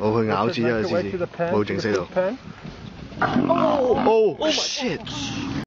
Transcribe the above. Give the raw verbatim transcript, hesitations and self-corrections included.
我去咬字啊，試試，冇整死到。Oh! Oh! Oh shit!